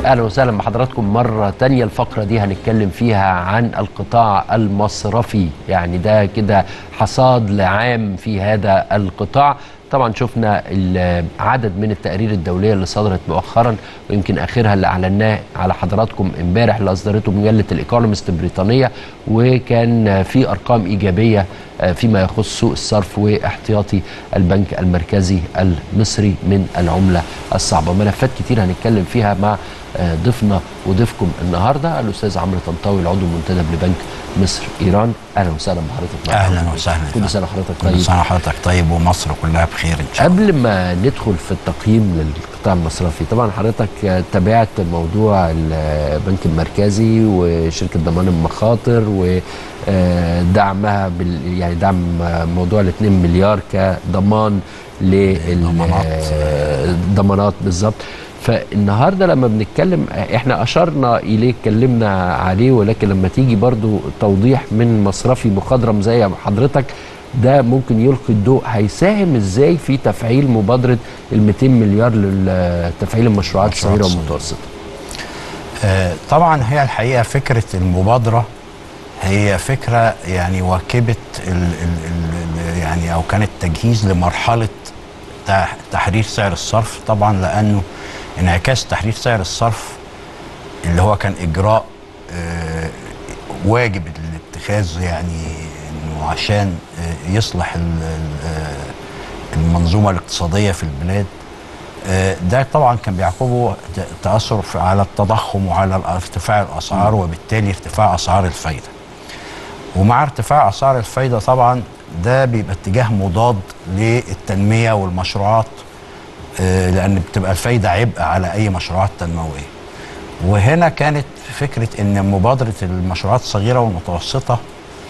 اهلا وسهلا بحضراتكم مره تانية. الفقره دي هنتكلم فيها عن القطاع المصرفي، يعني ده كده حصاد لعام في هذا القطاع. طبعا شفنا عدد من التقارير الدوليه اللي صدرت مؤخرا، ويمكن اخرها اللي اعلناه على حضراتكم امبارح اللي اصدرته مجله الايكونومست البريطانيه، وكان في ارقام ايجابيه فيما يخص سوق الصرف واحتياطي البنك المركزي المصري من العمله الصعبه. ملفات كتير هنتكلم فيها مع ضيفنا وضيفكم النهارده الاستاذ عمرو طنطاوي العضو المنتدب لبنك مصر ايران. اهلا وسهلا بحضرتك. اهلا وسهلا. كل سنه وحضرتك طيب. كل سنه وحضرتك طيب ومصر كلها بخير ان شاء الله. قبل ما ندخل في التقييم للقطاع المصرفي، طبعا حضرتك تابعت موضوع البنك المركزي وشركه ضمان المخاطر ودعمها يعني دعم موضوع ال 2 مليار كضمان للضمانات بالظبط. فالنهارده لما بنتكلم احنا اشرنا اليه اتكلمنا عليه، ولكن لما تيجي برضو توضيح من مصرفي مخضرم زي حضرتك ده ممكن يلقي الضوء هيساهم ازاي في تفعيل مبادره ال 200 مليار لتفعيل المشروعات الصغيره والمتوسطه. طبعا هي الحقيقه فكره المبادره هي فكره يعني واكبه يعني او كانت تجهيز لمرحله تحرير سعر الصرف، طبعا لانه انعكاس تحرير سعر الصرف اللي هو كان اجراء واجب الاتخاذ، يعني انه عشان يصلح المنظومه الاقتصاديه في البلاد. ده طبعا كان بيعقبه تاثر على التضخم وعلى ارتفاع الاسعار، وبالتالي ارتفاع اسعار الفايده. ومع ارتفاع اسعار الفايده طبعا ده بيبقى اتجاه مضاد للتنميه والمشروعات، لان بتبقى الفايده عبء على اي مشروعات تنمويه. وهنا كانت فكره ان مبادره المشروعات الصغيره والمتوسطه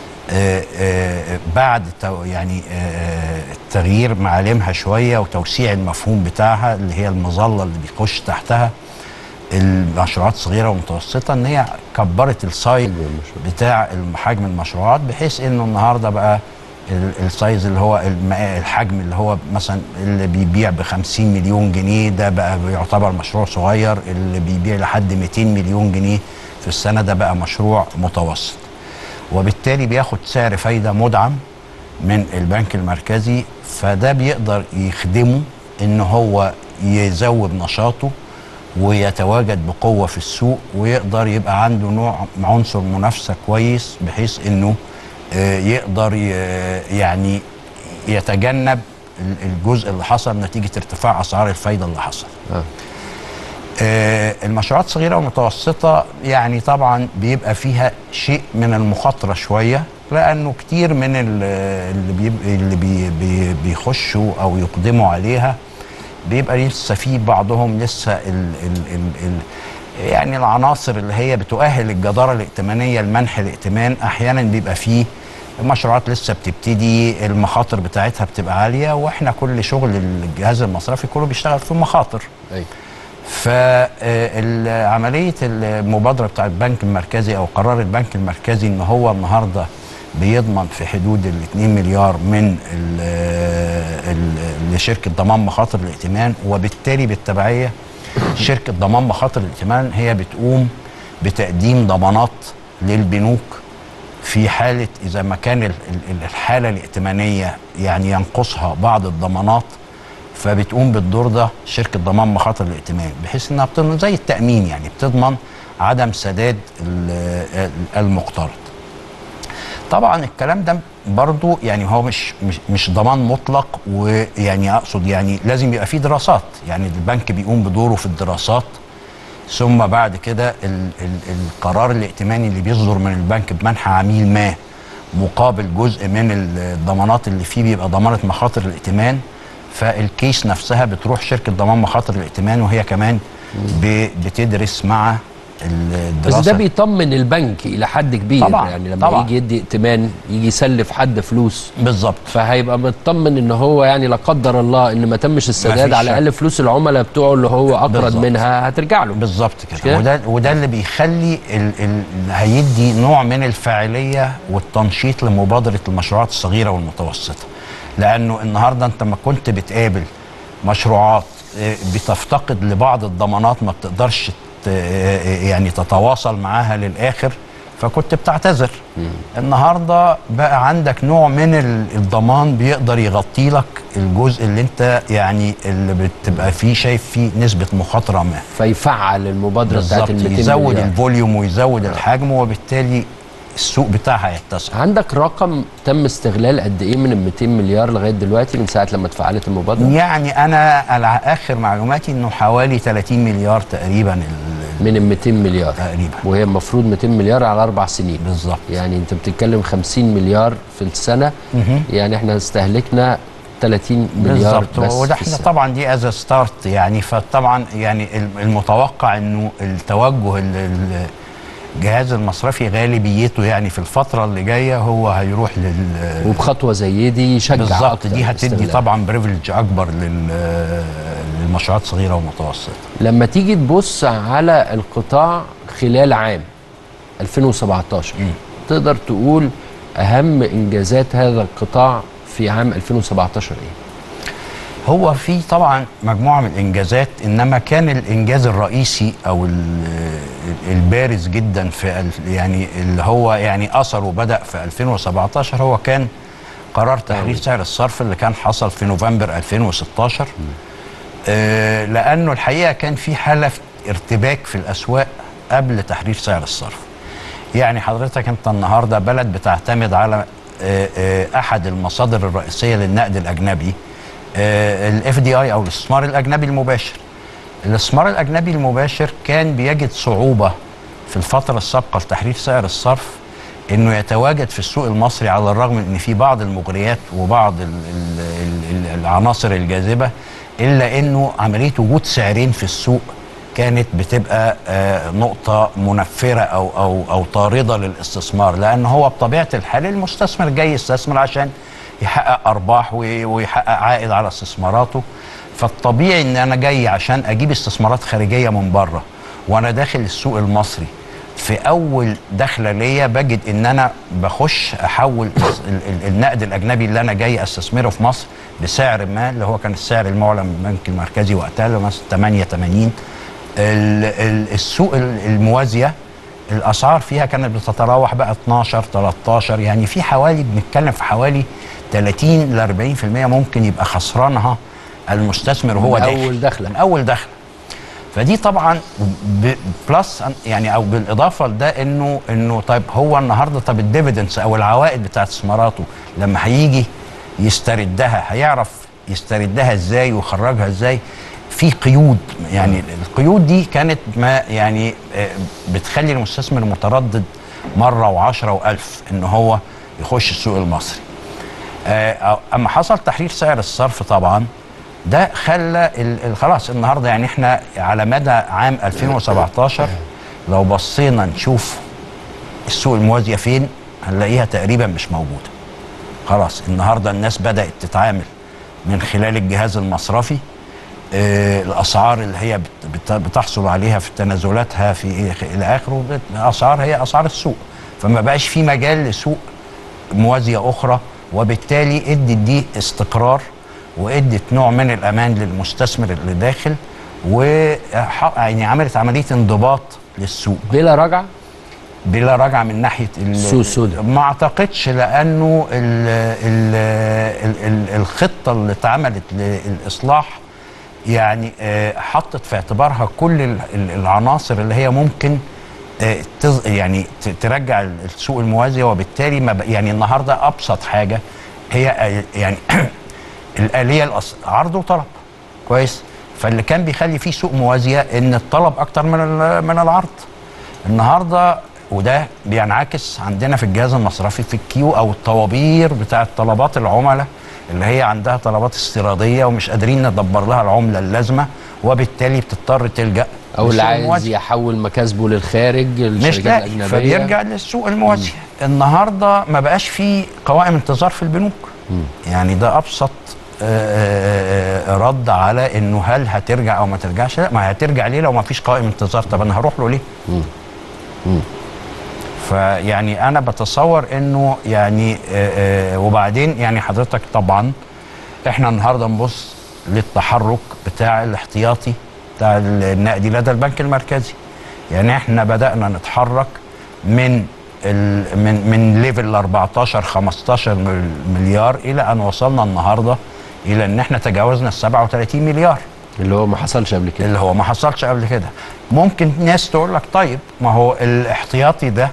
بعد يعني تغيير معالمها شويه وتوسيع المفهوم بتاعها اللي هي المظله اللي بيخش تحتها المشروعات الصغيره والمتوسطه، ان هي كبرت السايز بتاع حجم المشروعات، بحيث انه النهارده بقى السايز اللي هو الحجم اللي هو مثلا اللي بيبيع ب 50 مليون جنيه ده بقى بيعتبر مشروع صغير، اللي بيبيع لحد 200 مليون جنيه في السنه ده بقى مشروع متوسط. وبالتالي بياخد سعر فايده مدعم من البنك المركزي، فده بيقدر يخدمه ان هو يزود نشاطه ويتواجد بقوه في السوق، ويقدر يبقى عنده نوع عنصر منافسه كويس، بحيث انه يقدر يعني يتجنب الجزء اللي حصل نتيجه ارتفاع اسعار الفايده اللي حصل. المشروعات الصغيره والمتوسطه يعني طبعا بيبقى فيها شيء من المخاطره شويه، لانه كتير من اللي بيخشوا او يقدموا عليها بيبقى لسه في بعضهم لسه يعني العناصر اللي هي بتؤهل الجدارة الائتمانية لمنح الائتمان. احيانا بيبقى فيه مشروعات لسه بتبتدي، المخاطر بتاعتها بتبقى عالية، واحنا كل شغل الجهاز المصرفي كله بيشتغل في مخاطر. فعملية المبادرة بتاعت البنك المركزي او قرار البنك المركزي ان هو النهاردة بيضمن في حدود ال 2 مليار من لشركة ضمان مخاطر الائتمان، وبالتالي بالتبعية شركة ضمان مخاطر الائتمان هي بتقوم بتقديم ضمانات للبنوك في حالة إذا ما كان الحالة الائتمانية يعني ينقصها بعض الضمانات، فبتقوم بالدور ده شركة ضمان مخاطر الائتمان، بحيث إنها بتضمن زي التأمين، يعني بتضمن عدم سداد المقترض. طبعا الكلام ده برضو يعني هو مش ضمان مطلق، ويعني اقصد يعني لازم يبقى فيه دراسات، يعني البنك بيقوم بدوره في الدراسات، ثم بعد كده القرار الائتماني اللي بيصدر من البنك بمنح عميل ما مقابل جزء من الضمانات اللي فيه بيبقى ضمانة مخاطر الائتمان، فالكيس نفسها بتروح شركة ضمان مخاطر الائتمان، وهي كمان بتدرس مع الدراسة. بس ده بيطمن البنك الى حد كبير طبعا. يعني لما طبعا يجي يدي ائتمان يجي يسلف حد فلوس بالظبط، فهيبقى مطمن ان هو يعني لا قدر الله ان ما تمش السداد على الاقل فلوس العملاء بتوعه اللي هو اقرض منها هترجع له. بالظبط كده. وده اللي بيخلي هيدي نوع من الفاعليه والتنشيط لمبادره المشروعات الصغيره والمتوسطه، لانه النهارده انت ما كنت بتقابل مشروعات بتفتقد لبعض الضمانات ما بتقدرش يعني تتواصل معاها للاخر فكنت بتعتذر. النهارده بقى عندك نوع من الضمان بيقدر يغطي لك الجزء اللي انت يعني اللي بتبقى فيه شايف فيه نسبه مخاطره ما، فيفعل المبادره بتاعت ال 200 مليار، يزود الفوليوم ويزود الحجم وبالتالي السوق بتاعها يتسع. عندك رقم تم استغلال قد ايه من ال 200 مليار لغايه دلوقتي من ساعه لما اتفعلت المبادره؟ يعني انا على اخر معلوماتي انه حوالي 30 مليار تقريبا من ال 200 مليار تقريبا، وهي المفروض 200 مليار على 4 سنين بالظبط. يعني انت بتتكلم 50 مليار في السنه، يعني احنا استهلكنا 30 مليار بالظبط. بس وده في احنا السنة. طبعا دي از ستارت يعني، فطبعا يعني المتوقع انه التوجه الجهاز المصرفي غالبيته يعني في الفتره اللي جايه هو هيروح وبخطوه زي دي يشجع بالظبط. أكتر دي هتدي الاستغلال. طبعا بريفليج اكبر للمشروعات الصغيره والمتوسطه. لما تيجي تبص على القطاع خلال عام 2017 تقدر تقول اهم انجازات هذا القطاع في عام 2017 ايه؟ هو في طبعا مجموعه من الانجازات، انما كان الانجاز الرئيسي او البارز جدا في يعني اللي هو يعني اثره بدا في 2017 هو كان قرار تحرير سعر الصرف اللي كان حصل في نوفمبر 2016. لانه الحقيقه كان في حاله ارتباك في الاسواق قبل تحرير سعر الصرف. يعني حضرتك انت النهارده بلد بتعتمد على احد المصادر الرئيسيه للنقد الاجنبي، الاف دي اي او الاستثمار الاجنبي المباشر. الاستثمار الاجنبي المباشر كان بيجد صعوبه في الفتره السابقه لتحرير سعر الصرف انه يتواجد في السوق المصري، على الرغم من ان في بعض المغريات وبعض العناصر الجاذبه، الا انه عمليه وجود سعرين في السوق كانت بتبقى نقطه منفره او طارده للاستثمار، لان هو بطبيعه الحال المستثمر جاي يستثمر عشان يحقق ارباح ويحقق عائد على استثماراته. فالطبيعي ان انا جاي عشان اجيب استثمارات خارجيه من بره، وانا داخل السوق المصري في اول دخله ليا بجد ان انا بخش احول النقد الاجنبي اللي انا جاي استثمره في مصر بسعر ما، اللي هو كان السعر المعلن من البنك المركزي وقتها اللي هو مثلا 88. السوق الموازيه الاسعار فيها كانت بتتراوح بقى 12 13، يعني في حوالي بنتكلم في حوالي 30 ل 40% ممكن يبقى خسرانها المستثمر وهو داخل من اول دخله. فدي طبعا بلس يعني او بالاضافه لده انه طيب هو النهارده طب الديفيدنس او العوائد بتاعت استثماراته لما هيجي يستردها هيعرف يستردها ازاي ويخرجها ازاي؟ في قيود، يعني القيود دي كانت ما يعني بتخلي المستثمر متردد مره و10 و1000 ان هو يخش السوق المصري. اما حصل تحرير سعر الصرف طبعا ده خلى خلاص النهارده يعني احنا على مدى عام 2017 لو بصينا نشوف السوق الموازيه فين هنلاقيها تقريبا مش موجوده. خلاص النهارده الناس بدات تتعامل من خلال الجهاز المصرفي، الاسعار اللي هي بتحصل عليها في تنازلاتها في الى اخره، الاسعار هي اسعار السوق، فما بقاش في مجال لسوق موازيه اخرى، وبالتالي ادت دي استقرار وادت نوع من الامان للمستثمر اللي داخل، يعني عملت عمليه انضباط للسوق بلا رجعه. بلا رجعه من ناحيه السوق السوداء ما اعتقدش، لانه الخطه اللي اتعملت للاصلاح يعني حطت في اعتبارها كل العناصر اللي هي ممكن يعني ترجع السوق الموازي، وبالتالي ما يعني النهارده ابسط حاجه هي يعني الآلية عرض وطلب كويس. فاللي كان بيخلي فيه سوق موازية ان الطلب اكتر من العرض النهارده، وده بينعكس عندنا في الجهاز المصرفي في الكيو او الطوابير بتاعه طلبات العملاء اللي هي عندها طلبات استيراديه ومش قادرين ندبر لها العمله اللازمه، وبالتالي بتضطر تلجا او اللي عايز يحول مكاسبه للخارج للشركات الاجنبيه فبيرجع للسوق الموازي. النهارده ما بقاش في قوائم انتظار في البنوك. يعني ده ابسط رد على انه هل هترجع او ما ترجعش. لا، ما هترجع ليه لو ما فيش قوائم انتظار؟ طب انا هروح له ليه؟ فيعني انا بتصور انه يعني وبعدين يعني حضرتك طبعا احنا النهارده نبص للتحرك بتاع الاحتياطي بتاع النقدي لدى البنك المركزي. يعني احنا بدأنا نتحرك من من ليفل 14 15 مليار الى ان وصلنا النهارده الى ان احنا تجاوزنا ال 37 مليار، اللي هو ما حصلش قبل كده. اللي هو ما حصلش قبل كده. ممكن ناس تقول لك طيب ما هو الاحتياطي ده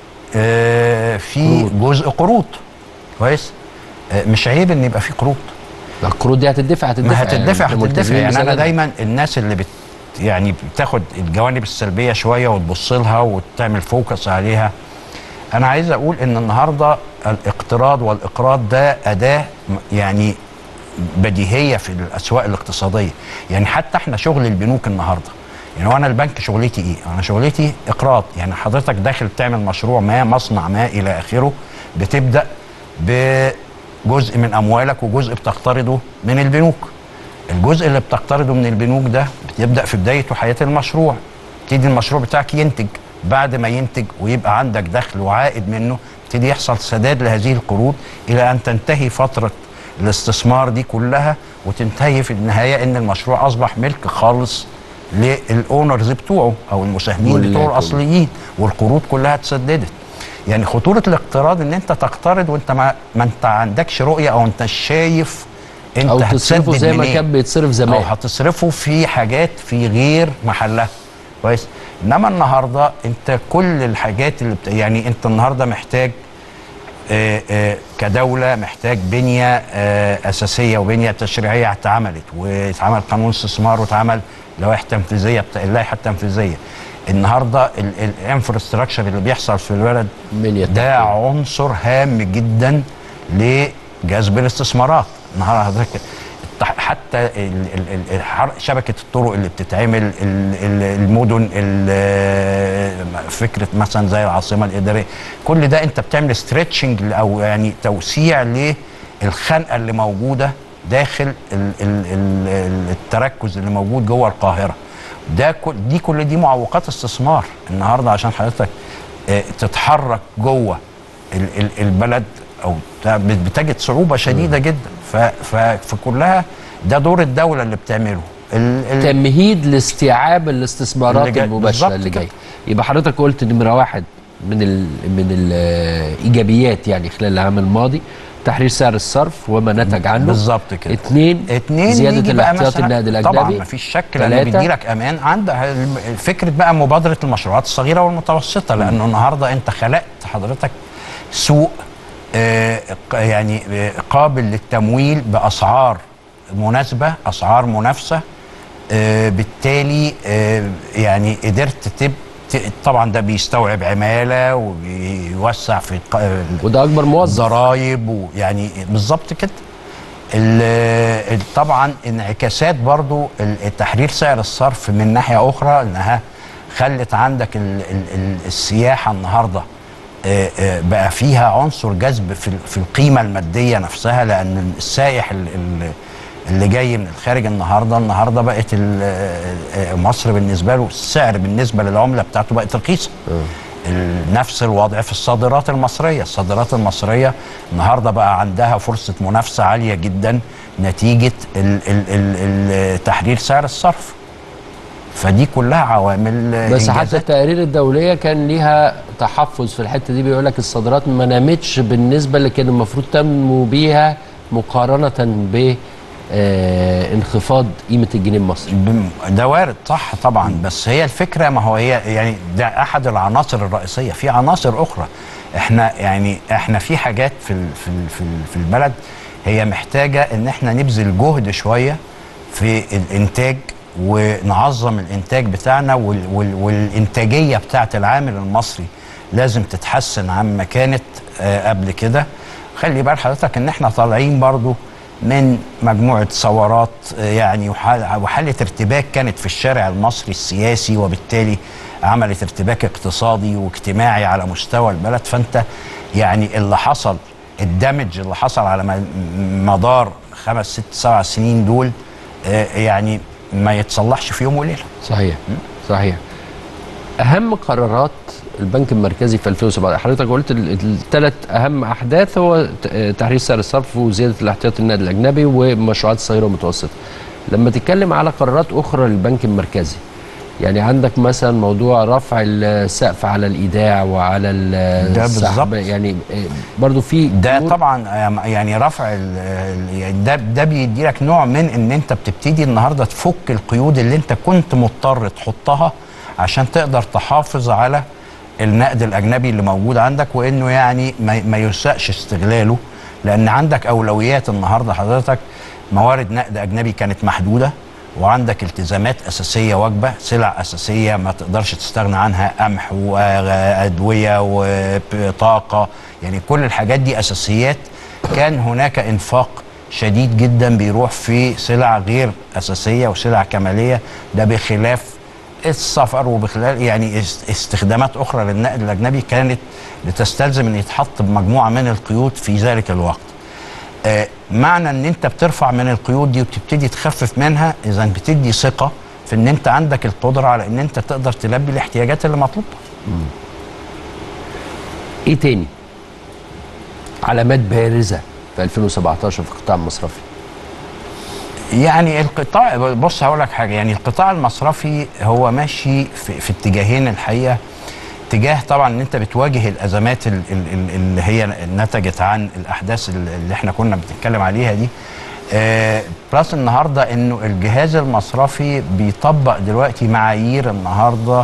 في جزء قروض، كويس، مش عيب ان يبقى في قروض. القروض دي هتدفع ما هتدفع يعني انا ده. دايما الناس اللي يعني بتاخد الجوانب السلبيه شويه وتبص لها وتعمل فوكس عليها، انا عايز اقول ان النهارده الاقتراض والاقراض ده اداه يعني بديهيه في الاسواق الاقتصاديه. يعني حتى احنا شغل البنوك النهارده، يعني وانا البنك شغلتي ايه؟ انا شغلتي اقراض، يعني حضرتك داخل تعمل مشروع ما، مصنع ما الى اخره، بتبدا بجزء من اموالك وجزء بتقترضه من البنوك. الجزء اللي بتقترضه من البنوك ده بتبدا في بدايه حياه المشروع، تبتدي المشروع بتاعك ينتج، بعد ما ينتج ويبقى عندك دخل وعائد منه يبتدي يحصل سداد لهذه القروض الى ان تنتهي فتره الاستثمار دي كلها، وتنتهي في النهايه ان المشروع اصبح ملك خالص للاونرز بتوعه او المساهمين بتوعه الاصليين، والقروض كلها اتسددت. يعني خطوره الاقتراض ان انت تقترض وانت ما انت عندكش رؤيه، او انت شايف انت او تصرفه زي ما كان بيتصرف زمان، او هتصرفه في حاجات في غير محلها، كويس. انما النهارده انت كل الحاجات اللي يعني انت النهارده محتاج كدوله محتاج بنيه اساسيه وبنيه تشريعيه اتعملت، واتعمل قانون استثمار واتعمل لوائح تنفيذيه، اللائحه التنفيذيه. النهارده الانفراستراكشر اللي بيحصل في البلد ده عنصر هام جدا لجذب الاستثمارات. النهارده حضرتك حتى شبكه الطرق اللي بتتعمل، المدن، فكره مثلا زي العاصمه الاداريه، كل ده انت بتعمل ستريتشنج او يعني توسيع للخنقه اللي موجوده داخل التركز اللي موجود جوه القاهره. دي كل دي معوقات استثمار النهارده عشان حضرتك تتحرك جوه البلد، او بتجد صعوبه شديده جدا. فكلها ده دور الدوله اللي بتعمله، تمهيد لاستيعاب الاستثمارات المباشره اللي جايه. يبقى حضرتك قلت نمره واحد من الايجابيات يعني خلال العام الماضي تحرير سعر الصرف وما نتج عنه. بالظبط كده. اتنين زياده الاحتياطي النقدي الاجنبي. طبعا ما فيش شك، لانه بيديلك امان. عندها فكره بقى مبادره المشروعات الصغيره والمتوسطه، لانه النهارده انت خلقت حضرتك سوق يعني قابل للتمويل باسعار مناسبه، اسعار منافسه، بالتالي يعني قدرت طبعا ده بيستوعب عماله وبيوسع في وده اكبر موظف ضرايب، ويعني بالظبط كده. طبعا انعكاسات برضو تحرير سعر الصرف من ناحيه اخرى، انها خلت عندك السياحه النهارده بقى فيها عنصر جذب في القيمه الماديه نفسها، لان السائح اللي جاي من الخارج النهارده بقت مصر بالنسبه له السعر بالنسبه للعمله بتاعته بقت رخيصه. نفس الوضع في الصادرات المصريه، الصادرات المصريه النهارده بقى عندها فرصه منافسه عاليه جدا نتيجه تحرير سعر الصرف. فدي كلها عوامل بس حتى التقارير الدوليه كان ليها تحفظ في الحته دي، بيقول لك الصادرات ما نامتش بالنسبه اللي كان المفروض تنمو بيها مقارنه ب انخفاض قيمه الجنيه المصري. ده وارد، صح طبعا. بس هي الفكره، ما هو هي يعني ده احد العناصر الرئيسيه، في عناصر اخرى. احنا في حاجات في البلد هي محتاجه ان احنا نبذل جهد شويه في الانتاج، ونعظم الانتاج بتاعنا، والانتاجيه بتاعه العامل المصري لازم تتحسن عما كانت قبل كده. خلي بال حضرتك ان احنا طالعين برضو من مجموعه ثورات يعني وحاله ارتباك كانت في الشارع المصري السياسي، وبالتالي عملت ارتباك اقتصادي واجتماعي على مستوى البلد. فانت يعني اللي حصل، الدمج اللي حصل على مدار 5 6 7 سنين دول يعني ما يتصلحش في يوم وليله. صحيح صحيح. اهم قرارات البنك المركزي في 2007، حضرتك قلت الثلاث اهم احداث هو تحرير سعر الصرف وزياده الاحتياطي النقدي الاجنبي والمشروعات الصغيره والمتوسطه. لما تتكلم على قرارات اخرى للبنك المركزي، يعني عندك مثلا موضوع رفع السقف على الايداع وعلى ده السحب، بالظبط. يعني برضو في ده طبعا يعني رفع ده بيدي لك نوع من ان انت بتبتدي النهارده تفك القيود اللي انت كنت مضطر تحطها عشان تقدر تحافظ على النقد الاجنبي اللي موجود عندك، وانه يعني ما يساءش استغلاله، لان عندك اولويات النهارده حضرتك. موارد نقد اجنبي كانت محدوده، وعندك التزامات اساسيه واجبه، سلع اساسيه ما تقدرش تستغنى عنها، قمح وادويه وطاقه، يعني كل الحاجات دي اساسيات. كان هناك انفاق شديد جدا بيروح في سلع غير اساسيه وسلع كماليه، ده بخلاف السفر وبخلال يعني استخدامات اخرى للنقد الاجنبي كانت بتستلزم ان يتحط بمجموعه من القيود في ذلك الوقت. معنى ان انت بترفع من القيود دي وبتبتدي تخفف منها، اذا بتدي ثقه في ان انت عندك القدره على ان انت تقدر تلبي الاحتياجات اللي مطلوبه. ايه تاني علامات بارزه في 2017 في القطاع المصرفي؟ يعني القطاع، بص هقول لك حاجه، يعني القطاع المصرفي هو ماشي في اتجاهين الحقيقه. اتجاه طبعا ان انت بتواجه الازمات اللي هي نتجت عن الاحداث اللي احنا كنا بنتكلم عليها دي، بلس النهارده انه الجهاز المصرفي بيطبق دلوقتي معايير النهارده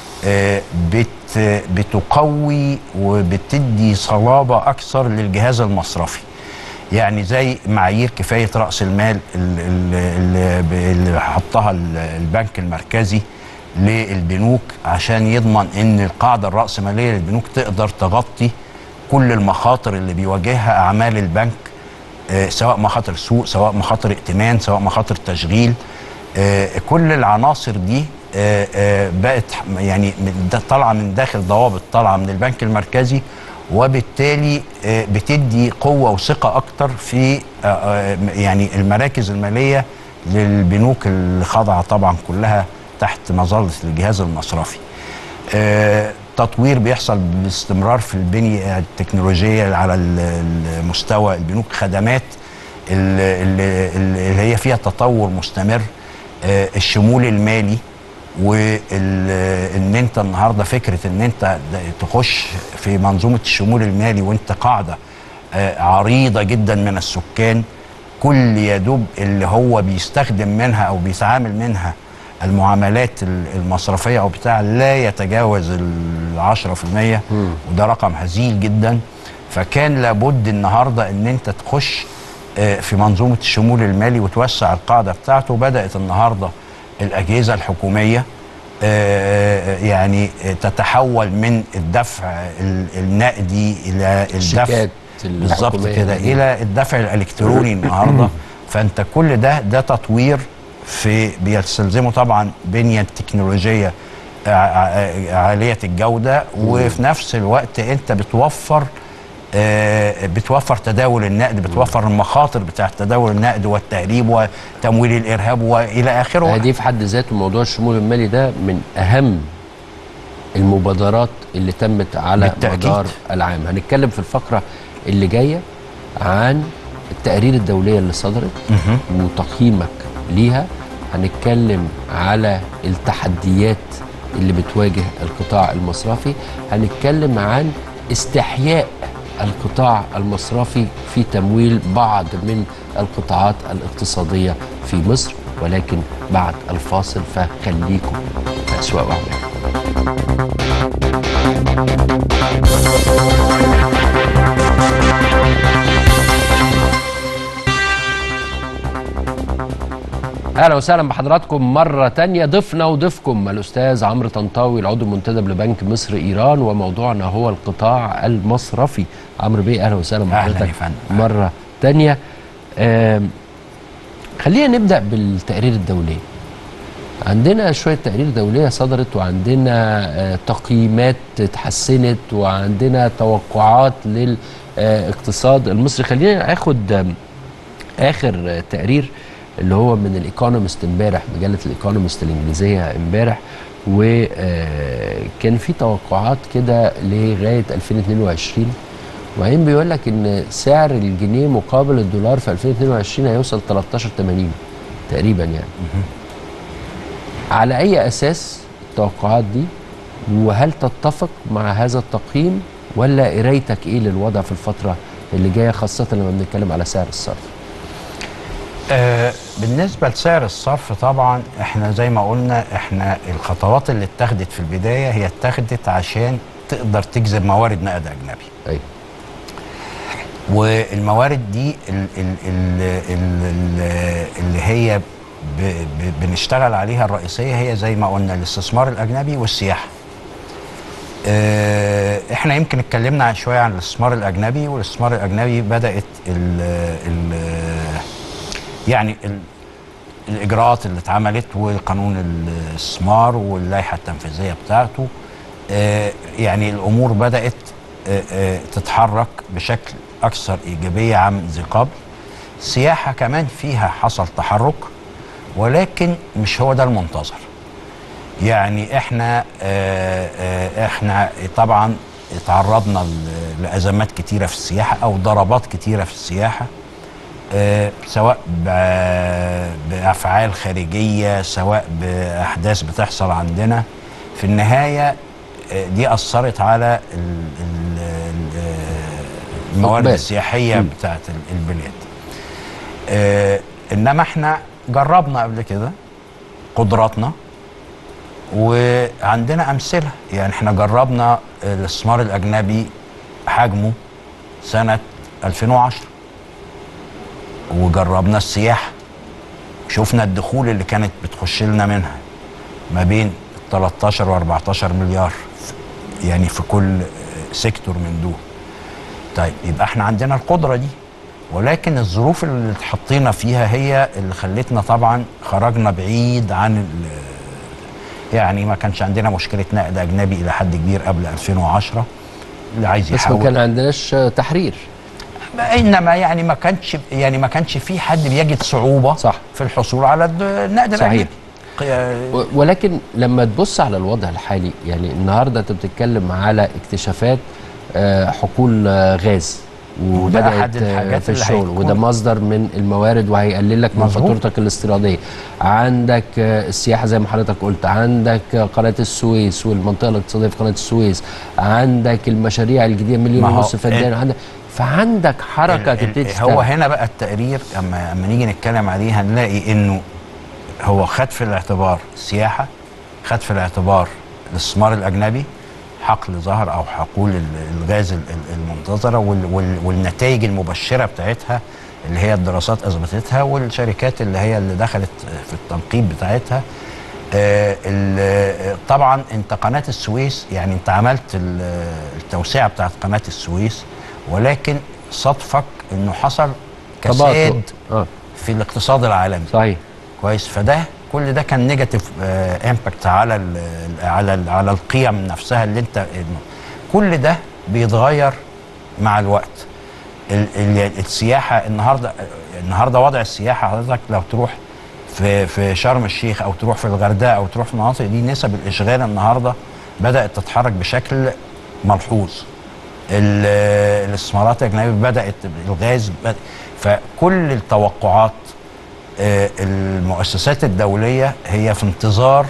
بتقوي وبتدي صلابه اكثر للجهاز المصرفي. يعني زي معايير كفايه راس المال اللي حطها البنك المركزي للبنوك عشان يضمن ان القاعده الراسماليه للبنوك تقدر تغطي كل المخاطر اللي بيواجهها اعمال البنك، سواء مخاطر سوق، سواء مخاطر ائتمان، سواء مخاطر تشغيل. كل العناصر دي بقت يعني طالعه من داخل ضوابط طالعه من البنك المركزي، وبالتالي بتدي قوه وثقه اكتر في يعني المراكز الماليه للبنوك اللي خاضعه طبعا كلها تحت مظله الجهاز المصرفي. تطوير بيحصل باستمرار في البنية التكنولوجية على المستوى البنوك، خدمات اللي هي فيها تطور مستمر، الشمول المالي، وان انت النهارده فكره ان انت تخش في منظومه الشمول المالي وانت قاعده عريضه جدا من السكان، كل يدوب اللي هو بيستخدم منها او بيتعامل منها المعاملات المصرفيه او بتاع لا يتجاوز 10%، وده رقم هزيل جدا. فكان لابد النهارده ان انت تخش في منظومه الشمول المالي وتوسع القاعده بتاعته. بدات النهارده الاجهزه الحكوميه يعني تتحول من الدفع النقدي الى الدفع بالظبط كده الى الدفع الالكتروني النهارده. فانت كل ده تطوير بيستلزمه طبعا بنيه تكنولوجيه عاليه الجوده، وفي نفس الوقت انت بتوفر تداول النقد، بتوفر المخاطر بتاع تداول النقد والتهريب وتمويل الارهاب والى اخره. دي في حد ذاته موضوع الشمول المالي ده من اهم المبادرات اللي تمت على مدار العام. هنتكلم في الفقره اللي جايه عن التقارير الدوليه اللي صدرت وتقييمك ليها. هنتكلم على التحديات اللي بتواجه القطاع المصرفي. هنتكلم عن استحياء القطاع المصرفي في تمويل بعض من القطاعات الاقتصادية في مصر، ولكن بعد الفاصل. فخليكم في أسواق وأعمال. اهلا وسهلا بحضراتكم مره تانية. ضيفنا وضيفكم الاستاذ عمرو طنطاوي، العضو المنتدب لبنك مصر ايران، وموضوعنا هو القطاع المصرفي. عمرو بيه اهلا وسهلا بحضرتك مره تانية. خلينا نبدا بالتقارير الدوليه. عندنا شويه تقارير دوليه صدرت، وعندنا تقييمات اتحسنت، وعندنا توقعات للاقتصاد المصري. خلينا اخد اخر تقرير اللي هو من الايكونومست امبارح، مجله الايكونومست الانجليزيه امبارح، وكان في توقعات كده لغايه 2022، وبعدين بيقول لك ان سعر الجنيه مقابل الدولار في 2022 هيوصل 13.80 تقريبا يعني. على اي اساس التوقعات دي؟ وهل تتفق مع هذا التقييم ولا قرايتك ايه للوضع في الفتره اللي جايه، خاصه لما بنتكلم على سعر الصرف؟ بالنسبه لسعر الصرف طبعا احنا زي ما قلنا، احنا الخطوات اللي اتخذت في البدايه هي اتخذت عشان تقدر تجذب موارد نقد اجنبي. ايوه. والموارد دي اللي هي بنشتغل عليها الرئيسيه هي زي ما قلنا الاستثمار الاجنبي والسياحه. احنا يمكن اتكلمنا شويه عن الاستثمار الاجنبي، والاستثمار الاجنبي بدات يعني الاجراءات اللي اتعملت وقانون الاستثمار واللائحه التنفيذيه بتاعته، يعني الامور بدات تتحرك بشكل اكثر ايجابيه عن ذي قبل. السياحه كمان فيها حصل تحرك، ولكن مش هو ده المنتظر. يعني احنا طبعا تعرضنا لازمات كتيره في السياحه او ضربات كتيره في السياحه، سواء بافعال خارجيه سواء باحداث بتحصل عندنا. في النهايه دي اثرت على الموارد السياحيه بتاعت البلاد. انما احنا جربنا قبل كده قدراتنا وعندنا امثله. يعني احنا جربنا الاستثمار الاجنبي حجمه سنه 2010، وجربنا السياحه، شفنا الدخول اللي كانت بتخش لنا منها ما بين 13 و 14 مليار يعني في كل سيكتور من دول. طيب يبقى احنا عندنا القدره دي، ولكن الظروف اللي اتحطينا فيها هي اللي خلتنا طبعا خرجنا بعيد عن يعني ما كانش عندنا مشكله نقد اجنبي الى حد كبير قبل 2010. اللي عايز يحاول، بس ما كان عندناش تحرير، انما يعني ما كانش في حد بيجد صعوبه صح في الحصول على النقد الاجنبي. ولكن لما تبص على الوضع الحالي، يعني النهارده انت بتتكلم على اكتشافات حقول غاز وبدات في الشغل، وده مصدر من الموارد وهيقلل لك من فاتورتك الاستيراديه. عندك السياحه زي ما حضرتك قلت، عندك قناه السويس والمنطقه الاقتصاديه في قناه السويس، عندك المشاريع الجديده 1.5 مليون فدان، فعندك حركه تبتدي تشتغل. هو هنا بقى التقرير اما نيجي نتكلم عليه هنلاقي انه هو خد في الاعتبار السياحه، خد في الاعتبار الاستثمار الاجنبي، حقل ظهر او حقول الغاز المنتظره والنتائج المبشره بتاعتها اللي هي الدراسات اثبتتها، والشركات اللي دخلت في التنقيب بتاعتها. طبعا انت قناه السويس، يعني انت عملت التوسعه بتاعت قناه السويس، ولكن صدفك انه حصل كساد في الاقتصاد العالمي. صحيح. كويس. فده كل ده كان نيجاتيف امباكت على القيم نفسها اللي انت. كل ده بيتغير مع الوقت. السياحه النهارده وضع السياحه، حضرتك لو تروح في شرم الشيخ او تروح في الغردقه او تروح في المناطق دي، نسب الاشغال النهارده بدات تتحرك بشكل ملحوظ. الاستثمارات الاجنبيه بدات، الغاز فكل التوقعات المؤسسات الدوليه هي في انتظار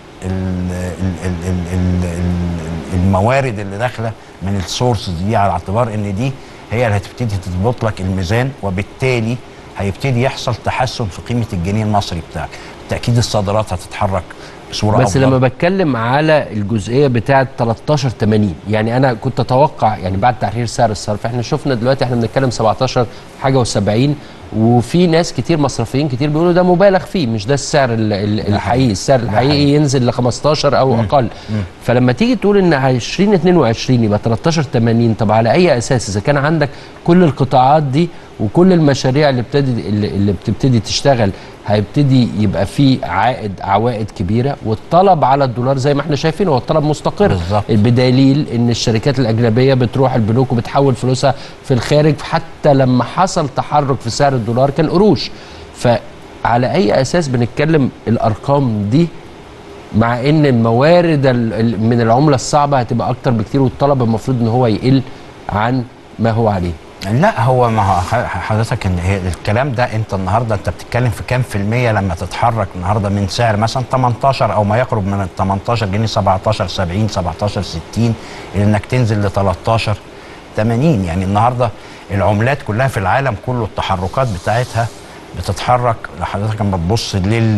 الموارد اللي داخله من السورسز دي، على اعتبار ان دي هي اللي هتبتدي تضبط لك الميزان، وبالتالي هيبتدي يحصل تحسن في قيمه الجنيه المصري بتاعك. بالتاكيد الصادرات هتتحرك بصوره بس أفضل. لما بتكلم على الجزئيه بتاعه 13.80، يعني انا كنت اتوقع يعني بعد تحرير سعر الصرف، احنا شفنا دلوقتي احنا بنتكلم 17 حاجه و70، وفي ناس كتير مصرفيين كتير بيقولوا ده مبالغ فيه، مش ده السعر الحقيقي. السعر الحقيقي ينزل ل 15 او اقل. فلما تيجي تقول ان 2022 يبقى 13.80، طب على اي اساس؟ اذا كان عندك كل القطاعات دي وكل المشاريع اللي بتبتدي تشتغل هيبتدي يبقى في عوائد كبيره، والطلب على الدولار زي ما احنا شايفين هو الطلب مستقر بالظبط، بدليل ان الشركات الاجنبيه بتروح البنوك وبتحول فلوسها في الخارج، حتى لما حصل تحرك في سعر الدولار كان قروش. فعلى اي اساس بنتكلم الارقام دي، مع ان الموارد من العمله الصعبه هتبقى اكتر بكتير، والطلب المفروض ان هو يقل عن ما هو عليه؟ لا هو ما هو حضرتك ان الكلام ده انت النهارده انت بتتكلم في كام في المية لما تتحرك النهارده من سعر مثلا 18 او ما يقرب من ال 18 جنيه 17 70 17 60 انك تنزل ل 13 80. يعني النهارده العملات كلها في العالم كله التحركات بتاعتها بتتحرك. حضرتك لما تبص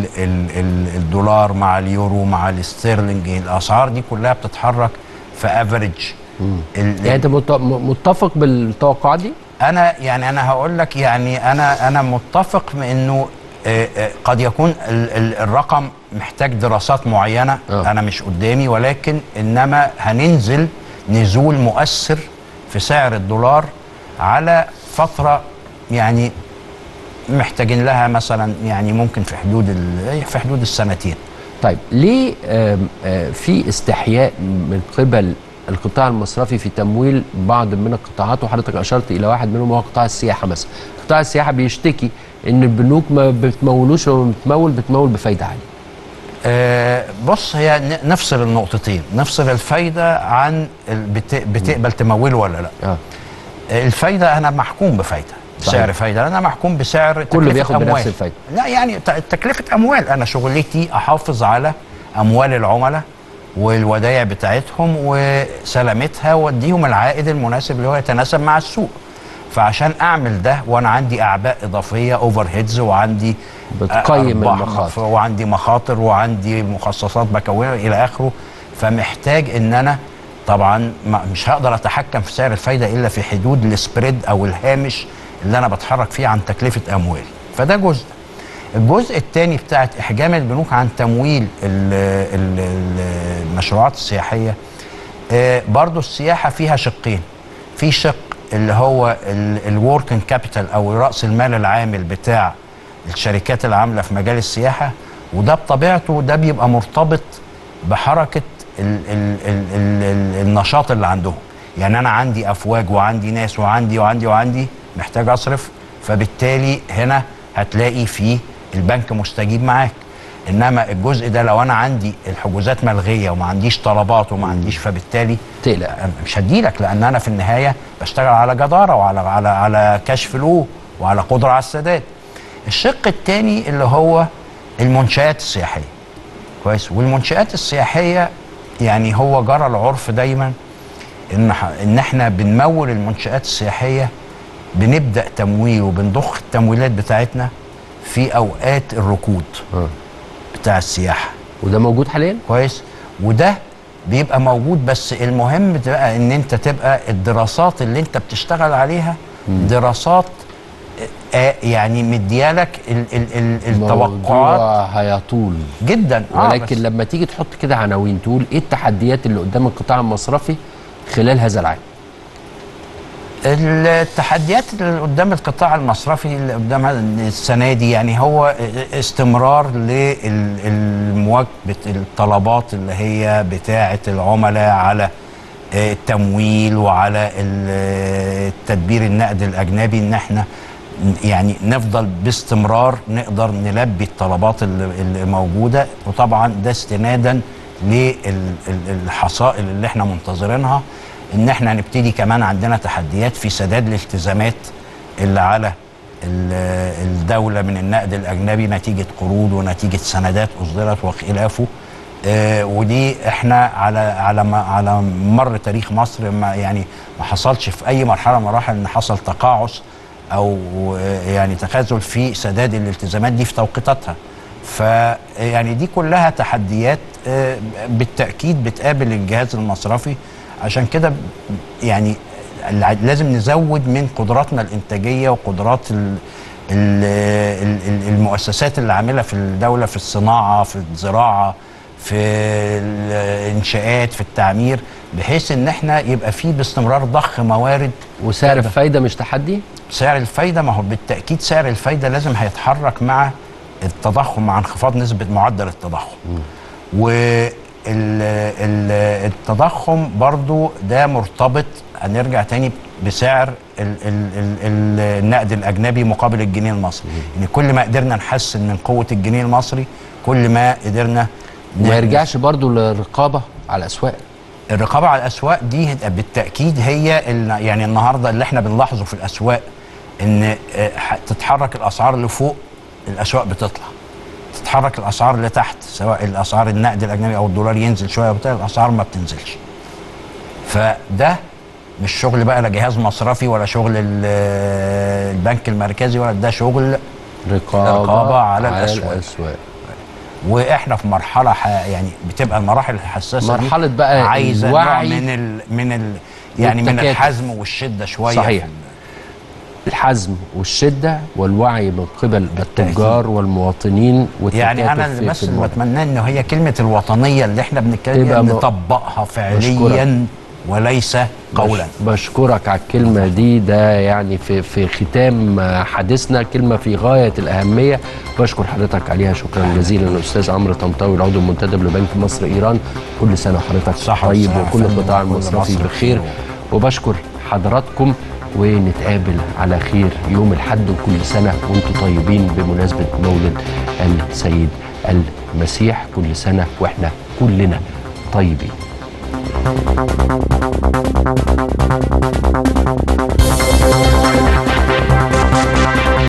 للدولار مع اليورو مع الاسترلينج الاسعار دي كلها بتتحرك في افريج. يعني انت متفق بالتوقعات دي؟ انا هقول لك يعني انا متفق انه قد يكون الرقم محتاج دراسات معينه انا مش قدامي، ولكن انما هننزل نزول مؤثر في سعر الدولار على فتره يعني محتاجين لها مثلا يعني ممكن في حدود السنتين. طيب ليه في استحياء من قبل القطاع المصرفي في تمويل بعض من القطاعات، وحضرتك اشرت الى واحد منهم هو قطاع السياحه مثلا؟ قطاع السياحه بيشتكي ان البنوك ما بتمولوش، وما بتمول بفايده عاليه. بص هي نفصل النقطتين، نفصل الفايده عن بتقبل تموله ولا لا. الفايده انا محكوم بفايده، سعر فايده، انا محكوم بسعر كله بياخد بنفس الفايده. لا يعني تكلفه اموال، انا شغلتي احافظ على اموال العملاء والودائع بتاعتهم وسلامتها واديهم العائد المناسب اللي هو يتناسب مع السوق. فعشان اعمل ده وانا عندي اعباء اضافيه اوفر هيدز وعندي بتقيم المخاطر وعندي مخاطر وعندي مخصصات بكونها الى اخره، فمحتاج ان انا طبعا مش هقدر اتحكم في سعر الفايده الا في حدود السبريد او الهامش اللي انا بتحرك فيه عن تكلفه اموالي. فده جزء. الجزء الثاني بتاعت احجام البنوك عن تمويل المشروعات السياحيه، برضو السياحه فيها شقين. في شق اللي هو الوركينج كابيتال او راس المال العامل بتاع الشركات العامله في مجال السياحه، وده بطبيعته ده بيبقى مرتبط بحركه النشاط اللي عندهم. يعني انا عندي افواج وعندي ناس وعندي محتاج اصرف، فبالتالي هنا هتلاقي فيه البنك مستجيب معاك. انما الجزء ده لو انا عندي الحجوزات ملغيه وما عنديش طلبات وما عنديش، فبالتالي تقلق مش هديلك، لان انا في النهايه بشتغل على جداره وعلى على كاش فلو وعلى قدره على السداد. الشق الثاني اللي هو المنشآت السياحيه. كويس. والمنشآت السياحيه يعني هو جرى العرف دايما ان احنا بنمول المنشآت السياحيه، بنبدا تمويل وبنضخ التمويلات بتاعتنا في اوقات الركود بتاع السياحه، وده موجود حاليا. كويس. وده بيبقى موجود، بس المهم بقى ان انت تبقى الدراسات اللي انت بتشتغل عليها دراسات يعني مديالك التوقعات هيطول جدا. ولكن لما تيجي تحط كده عناوين تقول ايه التحديات اللي قدام القطاع المصرفي خلال هذا العام؟ التحديات اللي قدام القطاع المصرفي اللي قدامها السنه دي يعني هو استمرار للمواكبه الطلبات اللي هي بتاعه العملاء على التمويل وعلى التدبير النقد الاجنبي، ان احنا يعني نفضل باستمرار نقدر نلبي الطلبات اللي موجوده. وطبعا ده استنادا للحصائل اللي احنا منتظرينها، ان احنا هنبتدي كمان عندنا تحديات في سداد الالتزامات اللي على الدوله من النقد الاجنبي نتيجه قروض ونتيجه سندات اصدرت وخلافه. ودي احنا على مر تاريخ مصر ما حصلش في اي مرحله من المراحل ان حصل تقاعس او يعني تخاذل في سداد الالتزامات دي في توقيتاتها. فيعني دي كلها تحديات بالتاكيد بتقابل الجهاز المصرفي. عشان كده يعني لازم نزود من قدراتنا الانتاجيه وقدرات المؤسسات اللي عامله في الدوله، في الصناعه، في الزراعه، في الانشاءات، في التعمير، بحيث ان احنا يبقى فيه باستمرار ضخ موارد. وسعر الفايده مش تحدي؟ سعر الفايده ما هو بالتاكيد سعر الفايده لازم هيتحرك مع التضخم، مع انخفاض نسبه معدل التضخم. التضخم برضو ده مرتبط، هنرجع تاني بسعر النقد الاجنبي مقابل الجنيه المصري. يعني كل ما قدرنا نحسن من قوه الجنيه المصري كل ما قدرنا وما يرجعش برضو للرقابه على الاسواق. الرقابه على الاسواق دي بالتاكيد هي يعني النهارده اللي احنا بنلاحظه في الاسواق ان تتحرك الاسعار لفوق الاسواق بتطلع، تتحرك الاسعار لتحت سواء الاسعار النقد الاجنبي او الدولار ينزل شويه وبتاع الاسعار ما بتنزلش. فده مش شغل بقى لا جهاز مصرفي ولا شغل البنك المركزي، ولا ده شغل رقابه على الاسواق. واحنا في مرحله يعني بتبقى المراحل الحساسه دي مرحله بقى عايزه نوع يعني من الحزم والشده شويه. صحيح، الحزم والشده والوعي من قبل التجار والمواطنين والتكاتف. يعني انا بس بتمنى ان هي كلمه الوطنيه اللي احنا بنتكلم نطبقها فعليا وليس قولا. بشكرك على الكلمه دي، ده يعني في ختام حديثنا كلمه في غايه الاهميه، بشكر حضرتك عليها شكرا جزيلا الاستاذ عمرو طنطاوي العضو المنتدب لبنك مصر ايران. كل سنه وحضرتك طيب وكل القطاع المصرفي بخير، وبشكر حضراتكم ونتقابل على خير يوم الأحد، وكل سنه وانتم طيبين بمناسبه مولد السيد المسيح. كل سنه واحنا كلنا طيبين.